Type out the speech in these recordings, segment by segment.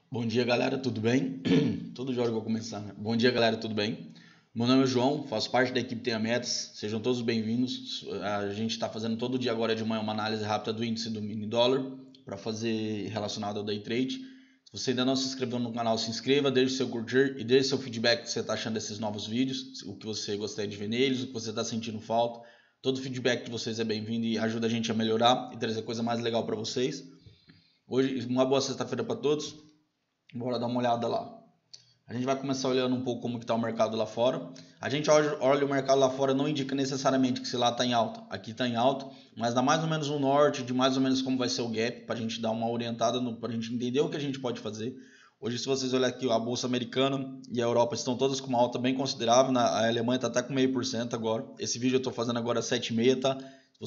Bom dia, galera, tudo bem? Todo dia eu vou começar, né? Bom dia, galera, tudo bem? Meu nome é João, faço parte da equipe Tenha Metas. Sejam todos bem-vindos. A gente está fazendo todo dia agora de manhã uma análise rápida do índice do mini dólar para fazer relacionado ao day trade. Se você ainda não se inscreveu no canal, se inscreva, deixe seu curtir e deixe seu feedback do que você está achando desses novos vídeos, o que você gostaria de ver neles, o que você está sentindo falta. Todo feedback de vocês é bem-vindo e ajuda a gente a melhorar e trazer coisa mais legal para vocês. Hoje, uma boa sexta-feira para todos. Bora dar uma olhada lá. A gente vai começar olhando um pouco como está o mercado lá fora. A gente olha o mercado lá fora, não indica necessariamente que se lá está em alta. Aqui está em alta, mas dá mais ou menos um norte de mais ou menos como vai ser o gap, para a gente dar uma orientada, para a gente entender o que a gente pode fazer. Hoje, se vocês olharem aqui, a Bolsa Americana e a Europa estão todas com uma alta bem considerável. A Alemanha está até com 0,5% agora. Esse vídeo eu estou fazendo agora às 7h30, tá?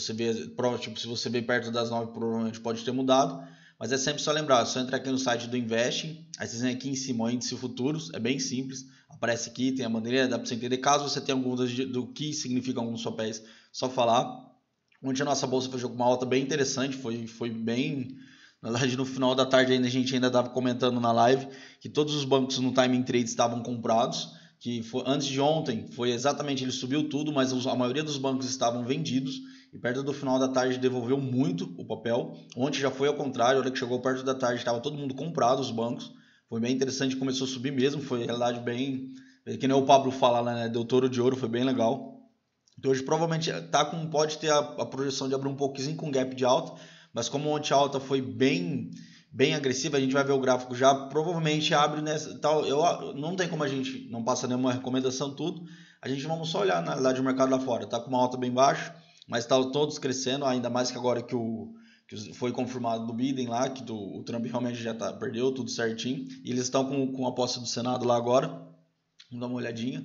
Se você vê perto das 9, provavelmente pode ter mudado. Mas é sempre só lembrar, é só entrar aqui no site do Investing, aí vocês vêm aqui em cima o índice futuros, é bem simples, aparece aqui, tem a bandeira, dá para você entender. Caso você tenha alguma dúvida do que significam alguns papéis, só falar. Ontem a nossa bolsa fechou com uma alta bem interessante, foi bem... Na verdade, no final da tarde ainda a gente ainda estava comentando na live que todos os bancos no timing trade estavam comprados, que foi, antes de ontem foi exatamente, ele subiu tudo, mas a maioria dos bancos estavam vendidos e perto do final da tarde devolveu muito o papel. Ontem já foi ao contrário, a hora que chegou perto da tarde estava todo mundo comprado, os bancos, foi bem interessante, começou a subir mesmo, foi realidade bem, que nem o Pablo fala lá, né, deu touro de ouro, foi bem legal. Então hoje provavelmente pode ter a projeção de abrir um pouquinho com gap de alta, mas como ontem a alta foi bem agressiva, a gente vai ver o gráfico já, provavelmente abre nessa tal. Não tem como a gente não passa nenhuma recomendação, tudo. A gente vamos só olhar na realidade o mercado lá fora, tá com uma alta bem baixa, mas tá todos crescendo, ainda mais que agora que foi confirmado do Biden lá, que o Trump realmente já perdeu tudo certinho, e eles estão com a posse do Senado lá agora. Vamos dar uma olhadinha.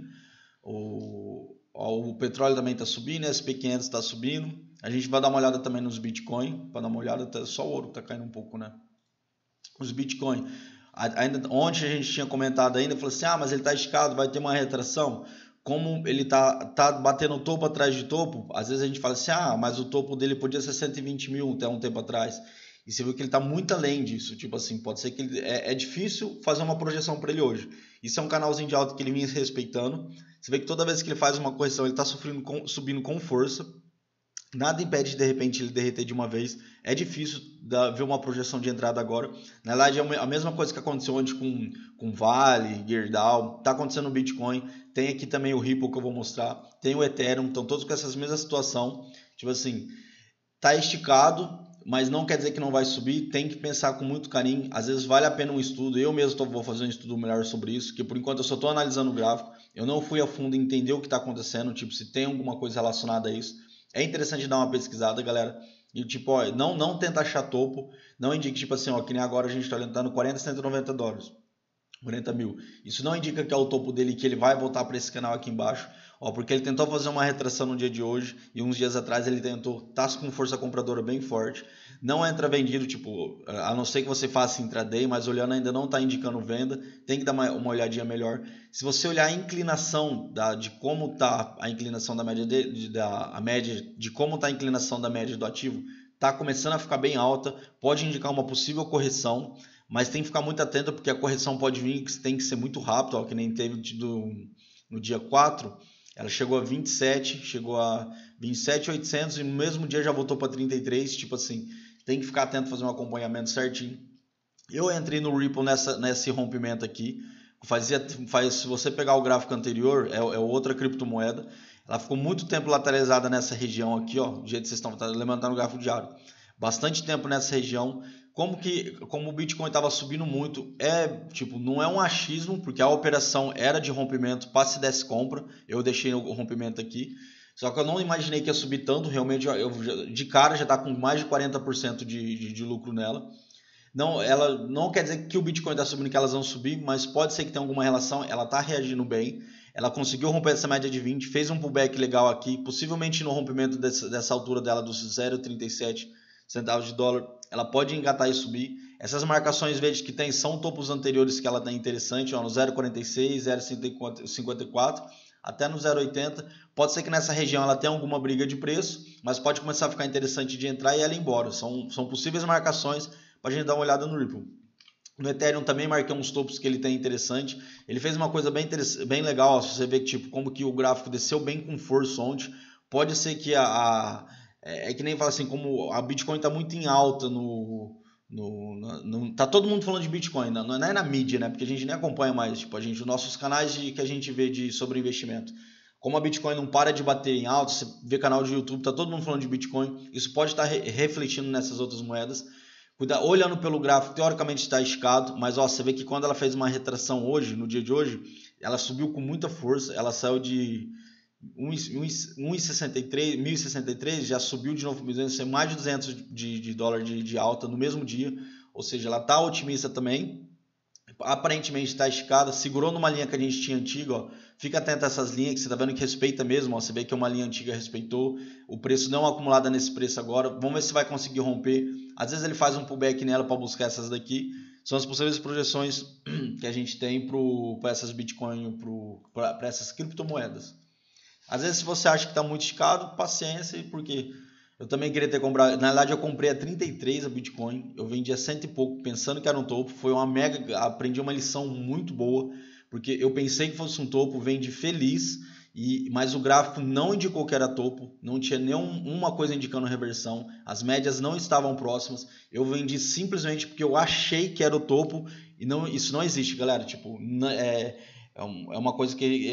O petróleo também está subindo, SP500 está subindo. A gente vai dar uma olhada também nos Bitcoin, para dar uma olhada, só o ouro está caindo um pouco, né? Os Bitcoin. Ainda, ontem a gente tinha comentado ainda, falou assim, mas ele está esticado, vai ter uma retração. Como ele tá batendo topo atrás de topo, às vezes a gente fala assim, mas o topo dele podia ser 120 mil até um tempo atrás. E você viu que ele está muito além disso, tipo assim, pode ser que é difícil fazer uma projeção para ele hoje. Isso é um canalzinho de alta que ele vinha respeitando. Você vê que toda vez que ele faz uma correção, ele está subindo com força. Nada impede de repente ele derreter de uma vez. É difícil ver uma projeção de entrada agora. Na verdade, é a mesma coisa que aconteceu antes com Vale, Gerdau. Está acontecendo no Bitcoin. Tem aqui também o Ripple que eu vou mostrar. Tem o Ethereum. Estão todos com essa mesma situação. Tipo assim, tá esticado, mas não quer dizer que não vai subir. Tem que pensar com muito carinho. Às vezes vale a pena um estudo. Eu mesmo vou fazer um estudo melhor sobre isso, que por enquanto eu só estou analisando o gráfico. Eu não fui a fundo entender o que está acontecendo, tipo, se tem alguma coisa relacionada a isso. É interessante dar uma pesquisada, galera. E tipo, não tenta achar topo. Não indique, tipo assim, que nem agora a gente está olhando 40, 190 dólares. 40 mil. Isso não indica que é o topo dele, que ele vai voltar para esse canal aqui embaixo. Porque ele tentou fazer uma retração no dia de hoje e uns dias atrás ele tentou, tá com força compradora bem forte. Não entra vendido, tipo, a não ser que você faça intraday, mas olhando ainda não está indicando venda. Tem que dar uma olhadinha melhor. Se você olhar a inclinação de como está a inclinação da média de como está a inclinação da média do ativo, está começando a ficar bem alta, pode indicar uma possível correção. Mas tem que ficar muito atento porque a correção pode vir, tem que ser muito rápido, que nem teve no dia 4, ela chegou a 27, chegou a 27.800 e no mesmo dia já voltou para 33, tipo assim, tem que ficar atento, fazer um acompanhamento certinho. Eu entrei no Ripple nesse rompimento aqui, se você pegar o gráfico anterior, é outra criptomoeda, ela ficou muito tempo lateralizada nessa região aqui, do jeito que vocês estão levantando o gráfico diário, bastante tempo nessa região. Como o Bitcoin estava subindo muito, não é um achismo, porque a operação era de rompimento para se desse compra. Eu deixei o rompimento aqui. Só que eu não imaginei que ia subir tanto. Realmente, de cara já está com mais de 40% de lucro nela. Ela não quer dizer que o Bitcoin está subindo, que elas vão subir, mas pode ser que tenha alguma relação. Ela está reagindo bem. Ela conseguiu romper essa média de 20, fez um pullback legal aqui, possivelmente no rompimento dessa altura dela dos 0,37 centavos de dólar, ela pode engatar e subir. Essas marcações verdes que tem são topos anteriores que ela tem interessante, no 0,46, 0,54, até no 0,80. Pode ser que nessa região ela tenha alguma briga de preço, mas pode começar a ficar interessante de entrar e ela ir embora. São possíveis marcações para a gente dar uma olhada no Ripple. No Ethereum também marquei uns topos que ele tem interessante. Ele fez uma coisa bem legal, ó, se você vê que tipo, como que o gráfico desceu bem com força ontem. Pode ser que é que nem fala assim, como a Bitcoin está muito em alta tá todo mundo falando de Bitcoin, não é na mídia, né? Porque a gente nem acompanha mais, tipo, os nossos canais que a gente vê sobre investimento. Como a Bitcoin não para de bater em alta, você vê canal de YouTube, tá todo mundo falando de Bitcoin, isso pode estar refletindo nessas outras moedas. Olhando pelo gráfico, teoricamente está esticado, mas ó, você vê que quando ela fez uma retração hoje, no dia de hoje, ela subiu com muita força, ela saiu de 1.063, já subiu de novo, mais de 200 de dólar de alta no mesmo dia, ou seja, ela está otimista também, aparentemente está esticada, segurou numa linha que a gente tinha antiga, ó. Fica atento a essas linhas que você está vendo que respeita mesmo, ó. Você vê que uma linha antiga respeitou, o preço não acumulado nesse preço agora, vamos ver se vai conseguir romper, às vezes ele faz um pullback nela para buscar essas daqui, são as possíveis projeções que a gente tem para essas Bitcoin, para essas criptomoedas. Às vezes se você acha que está muito esticado, paciência, porque eu também queria ter comprado. Na verdade eu comprei a 33 a Bitcoin, eu vendi a 100 e pouco pensando que era um topo, foi uma mega, aprendi uma lição muito boa, porque eu pensei que fosse um topo, vendi feliz, mas o gráfico não indicou que era topo, não tinha nenhuma coisa indicando reversão, as médias não estavam próximas, eu vendi simplesmente porque eu achei que era o topo, e não, isso não existe, galera, tipo, é uma coisa que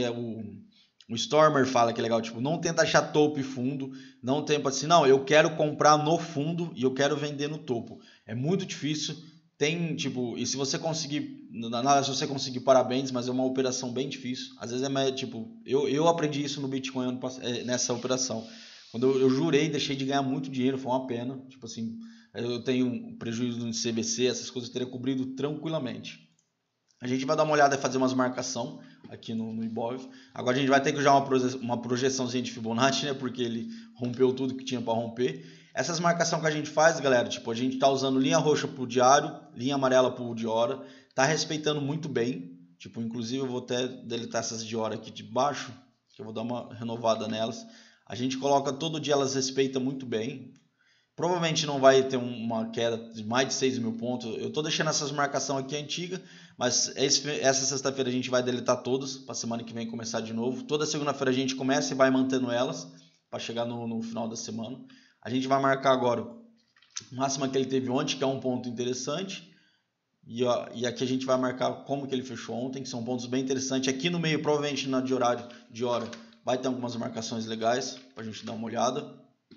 o Stormer fala que é legal, tipo, não tenta achar topo e fundo, não tenta assim, não, eu quero comprar no fundo e eu quero vender no topo. É muito difícil, tem, tipo, e se você conseguir, se você conseguir, parabéns, mas é uma operação bem difícil. Às vezes tipo, eu aprendi isso no Bitcoin nessa operação. Quando eu jurei, deixei de ganhar muito dinheiro, foi uma pena. Tipo assim, eu tenho prejuízo no CBC, essas coisas eu teria cobrido tranquilamente. A gente vai dar uma olhada e fazer umas marcação aqui no Ibov. Agora a gente vai ter que usar uma projeçãozinha de Fibonacci, né? Porque ele rompeu tudo que tinha para romper. Essas marcações que a gente faz, galera, tipo, a gente tá usando linha roxa pro diário, linha amarela pro de hora. Tá respeitando muito bem. Tipo, inclusive eu vou até deletar essas de hora aqui de baixo, que eu vou dar uma renovada nelas. A gente coloca todo dia, elas respeitam muito bem. Provavelmente não vai ter uma queda de mais de 6 mil pontos. Eu estou deixando essas marcações aqui antigas, mas essa sexta-feira a gente vai deletar todas, para semana que vem começar de novo. Toda segunda-feira a gente começa e vai mantendo elas, para chegar no final da semana. A gente vai marcar agora o máximo que ele teve ontem, que é um ponto interessante. E aqui a gente vai marcar como que ele fechou ontem, que são pontos bem interessantes. Aqui no meio, provavelmente na de hora, vai ter algumas marcações legais, para a gente dar uma olhada.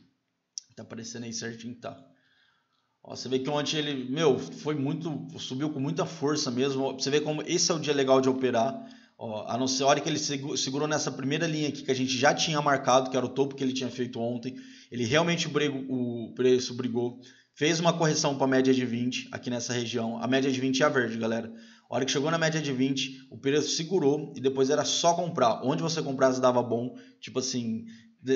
Tá aparecendo aí certinho, tá? Ó, você vê que ontem ele, subiu com muita força mesmo. Você vê como esse é o dia legal de operar. Ó, a não ser a hora que ele segurou nessa primeira linha aqui que a gente já tinha marcado, que era o topo que ele tinha feito ontem. Ele realmente o preço brigou. Fez uma correção para a média de 20 aqui nessa região. A média de 20 é a verde, galera. A hora que chegou na média de 20, o preço segurou e depois era só comprar. Onde você comprasse dava bom. Tipo assim,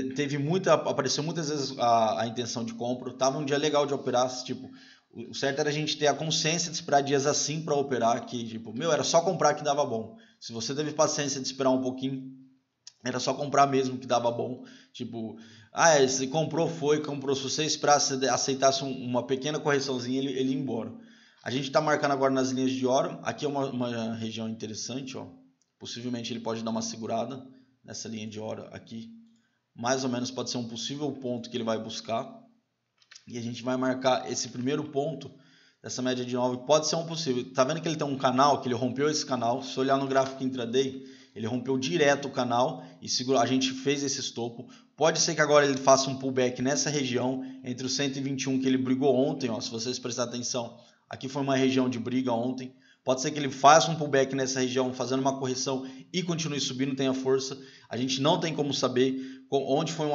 apareceu muitas vezes a intenção de compra, tava um dia legal de operar, tipo, o certo era a gente ter a consciência de esperar dias assim para operar, que tipo, era só comprar que dava bom. Se você teve paciência de esperar um pouquinho, era só comprar mesmo que dava bom, tipo, se comprou, se você esperasse, aceitasse uma pequena correçãozinha, ele ia embora. A gente está marcando agora nas linhas de hora, aqui é uma região interessante, ó, possivelmente ele pode dar uma segurada nessa linha de hora aqui, mais ou menos pode ser um possível ponto que ele vai buscar. E a gente vai marcar esse primeiro ponto dessa média de 9. Pode ser um possível. Tá vendo que ele tem um canal, que ele rompeu esse canal. Se olhar no gráfico intraday, ele rompeu direto o canal e segurou. A gente fez esse estopo. Pode ser que agora ele faça um pullback nessa região, entre o 121 que ele brigou ontem. Ó, se vocês prestarem atenção, aqui foi uma região de briga ontem. Pode ser que ele faça um pullback nessa região, fazendo uma correção e continue subindo, tenha força. A gente não tem como saber onde foi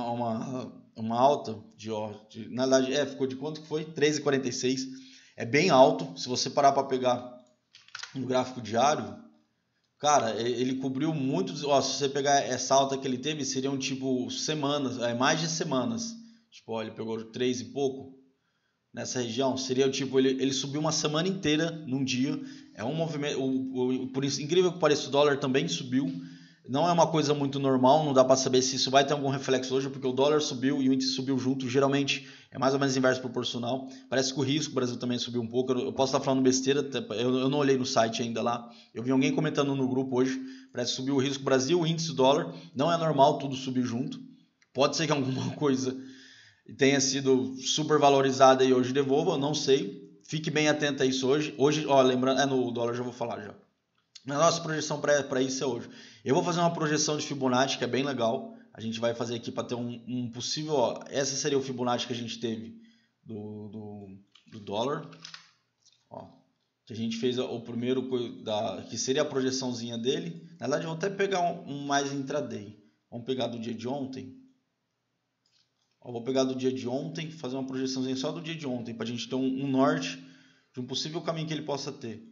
uma alta na verdade, ficou de quanto que foi? 13,46. É bem alto. Se você parar para pegar no gráfico diário, cara, ele cobriu muitos. Se você pegar essa alta que ele teve, seriam tipo semanas, mais de semanas. Tipo, ele pegou 3 e pouco nessa região. Seria tipo, ele subiu uma semana inteira num dia. É um movimento. Por incrível que pareça, o dólar também subiu. Não é uma coisa muito normal, não dá para saber se isso vai ter algum reflexo hoje, porque o dólar subiu e o índice subiu junto. Geralmente é mais ou menos inverso proporcional. Parece que o risco do Brasil também subiu um pouco. Eu posso estar falando besteira, eu não olhei no site ainda lá. Eu vi alguém comentando no grupo hoje, parece que subiu o risco Brasil, o índice do dólar. Não é normal tudo subir junto. Pode ser que alguma coisa tenha sido super valorizada e hoje devolva, não sei. Fique bem atento a isso hoje. Hoje, ó, lembrando, no dólar já vou falar já. A nossa projeção para isso é hoje. Eu vou fazer uma projeção de Fibonacci que é bem legal. A gente vai fazer aqui para ter um possível... Ó, essa seria o Fibonacci que a gente teve do dólar. Ó, que a gente fez o primeiro, que seria a projeçãozinha dele. Na verdade, eu vou até pegar um mais intraday. Vamos pegar do dia de ontem. Ó, vou pegar do dia de ontem, fazer uma projeçãozinha só do dia de ontem, para a gente ter um norte de um possível caminho que ele possa ter.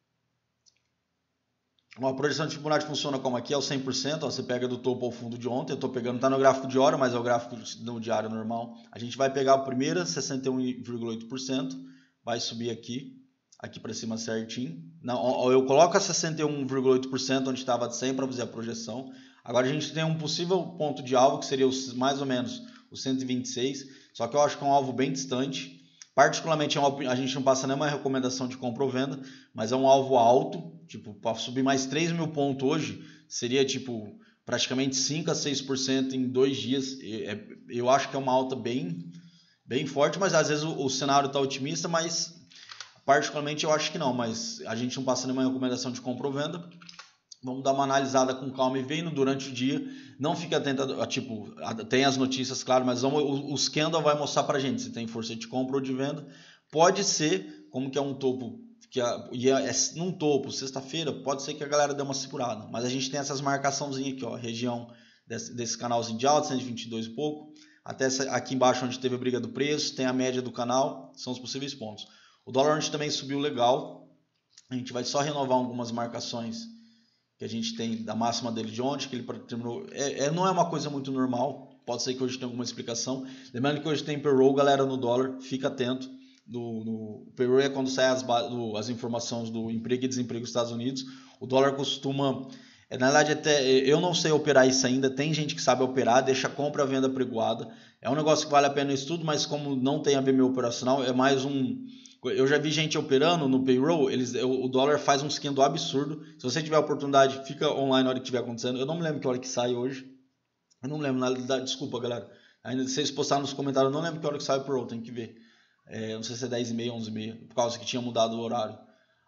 A projeção de Fibonacci funciona como aqui, é o 100%, ó, você pega do topo ao fundo de ontem, eu estou pegando, está no gráfico de hora, mas é o gráfico no diário normal. A gente vai pegar a primeira, 61,8%, vai subir aqui para cima certinho. Não, eu coloco a 61,8% onde estava de 100 para fazer a projeção. Agora a gente tem um possível ponto de alvo, que seria mais ou menos o 126, só que eu acho que é um alvo bem distante. Particularmente, a gente não passa nenhuma recomendação de compra ou venda, mas é um alvo alto. Tipo, para subir mais 3 mil pontos hoje, seria tipo praticamente 5 a 6% em 2 dias. Eu acho que é uma alta bem forte, mas às vezes o cenário está otimista, mas particularmente eu acho que não. Mas a gente não passa nenhuma recomendação de compra ou venda. Vamos dar uma analisada com calma e vendo durante o dia. Não fique atento tipo, tem as notícias, claro, mas os candle vai mostrar pra gente se tem força de compra ou de venda. Pode ser, como que é um topo, num topo, sexta-feira, pode ser que a galera dê uma segurada. Mas a gente tem essas marcaçãozinhas aqui, ó, região desse canalzinho de alta, 122 e pouco, até aqui embaixo onde teve a briga do preço, tem a média do canal, são os possíveis pontos. O dólar onde também subiu legal, a gente vai só renovar algumas marcações que a gente tem da máxima dele de ontem, que ele terminou, não é uma coisa muito normal, pode ser que hoje tenha alguma explicação. Lembrando que hoje tem payroll, galera, no dólar, fica atento. No payroll é quando saem as informações do emprego e desemprego dos Estados Unidos. O dólar costuma, na verdade, até eu não sei operar isso ainda, tem gente que sabe operar, deixa a compra e a venda pregoada. É um negócio que vale a pena o estudo, mas como não tem a ver meu operacional, é mais eu já vi gente operando no payroll, o dólar faz um esquema absurdo. Se você tiver a oportunidade, fica online na hora que estiver acontecendo. Eu não me lembro que hora que sai hoje. Eu não me lembro, desculpa, galera. Ainda vocês postaram nos comentários, eu não lembro que hora que sai o payroll, tem que ver. Não sei se é 10h30, 11h30, por causa que tinha mudado o horário.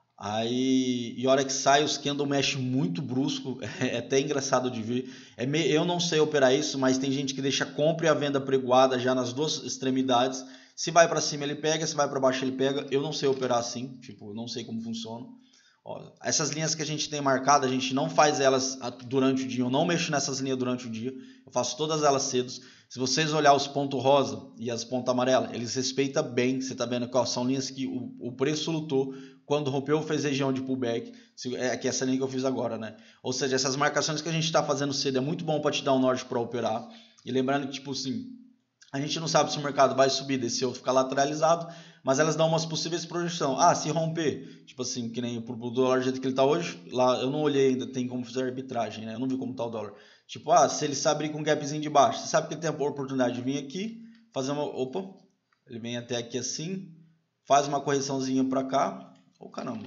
Aí, e a hora que sai, os candle mexe muito brusco, é até engraçado de ver. Eu não sei operar isso, mas tem gente que deixa a compra e a venda pregoada já nas duas extremidades. Se vai para cima ele pega, se vai para baixo ele pega. Eu não sei operar assim, tipo, eu não sei como funciona. Ó, essas linhas que a gente tem marcada, a gente não faz elas durante o dia. Eu não mexo nessas linhas durante o dia. Eu faço todas elas cedo. Se vocês olhar os pontos rosa e as pontas amarelas, eles respeitam bem. Você está vendo que ó, são linhas que o preço lutou. Quando rompeu, fez região de pullback. Que é essa linha que eu fiz agora, né? Ou seja, essas marcações que a gente está fazendo cedo é muito bom para te dar um norte para operar. E lembrando que, tipo assim, a gente não sabe se o mercado vai subir, descer ou ficar lateralizado, mas elas dão umas possíveis projeções. Se romper, tipo assim, que nem pro dólar do jeito que ele está hoje, lá eu não olhei ainda, tem como fazer arbitragem, né? Eu não vi como está o dólar. Tipo, se ele se abrir com um gapzinho de baixo, você sabe que ele tem a oportunidade de vir aqui, fazer uma... Opa, ele vem até aqui assim, faz uma correçãozinha para cá. Caramba,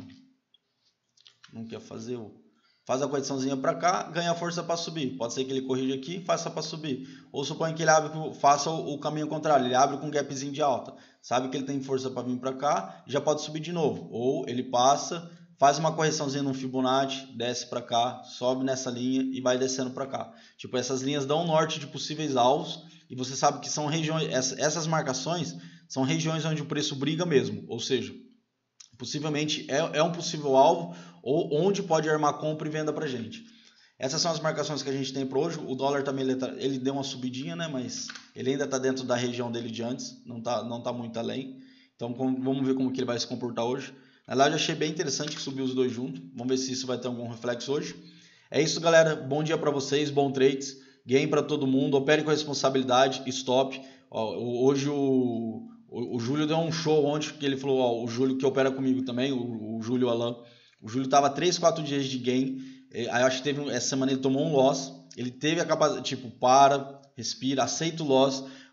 não quer fazer faz a correçãozinha para cá, ganha força para subir. Pode ser que ele corrija aqui e faça para subir. Ou suponha que ele faça o caminho contrário, ele abre com um gapzinho de alta. Sabe que ele tem força para vir para cá, já pode subir de novo. Ou ele passa, faz uma correçãozinha no Fibonacci, desce para cá, sobe nessa linha e vai descendo para cá. Tipo, essas linhas dão um norte de possíveis alvos e você sabe que são regiões, essas marcações são regiões onde o preço briga mesmo. Ou seja, possivelmente é um possível alvo ou onde pode armar compra e venda para gente. Essas são as marcações que a gente tem para hoje. O dólar também ele deu uma subidinha, né? Mas ele ainda está dentro da região dele de antes, não tá muito além. Então vamos ver como que ele vai se comportar hoje. Na verdade, achei bem interessante que subiu os dois juntos. Vamos ver se isso vai ter algum reflexo hoje. É isso, galera. Bom dia para vocês, bom trades, gain para todo mundo, opere com responsabilidade, stop. Hoje o Júlio deu um show ontem, que ele falou, o Júlio que opera comigo também, o Júlio Alan. O Júlio estava 3, 4 dias de gain. Aí acho que essa semana ele tomou um loss. Ele teve a capacidade, tipo, respira, aceita o loss.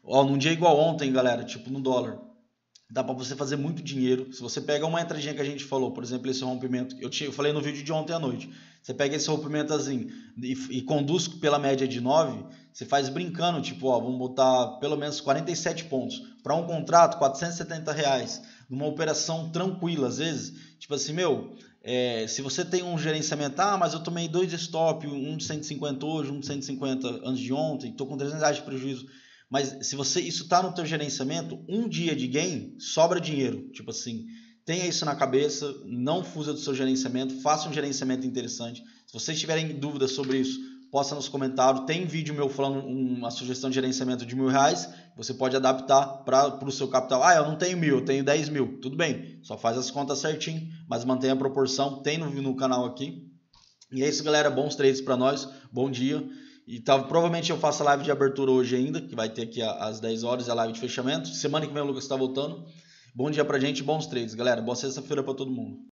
Ó, num dia igual ontem, galera, tipo no dólar, dá para você fazer muito dinheiro. Se você pega uma entradinha que a gente falou, por exemplo, esse rompimento, eu falei no vídeo de ontem à noite, você pega esse rompimento assim e conduz pela média de 9, você faz brincando, tipo, ó, vamos botar pelo menos 47 pontos. Para um contrato, R$470, numa operação tranquila, às vezes, tipo assim, se você tem um gerenciamento, mas eu tomei 2 stop, um de 150 hoje, um de 150 antes de ontem, estou com R$300 de prejuízo. Mas se isso está no teu gerenciamento, um dia de gain sobra dinheiro. Tipo assim, tenha isso na cabeça, não fuja do seu gerenciamento, faça um gerenciamento interessante. Se vocês tiverem dúvidas sobre isso, posta nos comentários. Tem vídeo meu falando uma sugestão de gerenciamento de R$1.000. Você pode adaptar para o seu capital. Eu não tenho 1.000, eu tenho 10 mil. Tudo bem, só faz as contas certinho, mas mantenha a proporção. Tem no canal aqui. E é isso, galera. Bons trades para nós. Bom dia. E provavelmente eu faço a live de abertura hoje ainda, que vai ter aqui às 10 horas a live de fechamento. Semana que vem o Lucas está voltando. Bom dia pra gente, bons trades, galera. Boa sexta-feira para todo mundo.